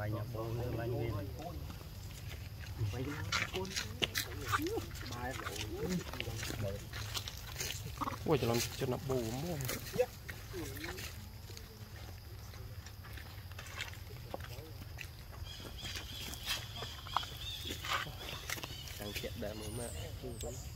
lại nhập bồn lại viên ôi cho làm cho nó bù mua càng chết đà mà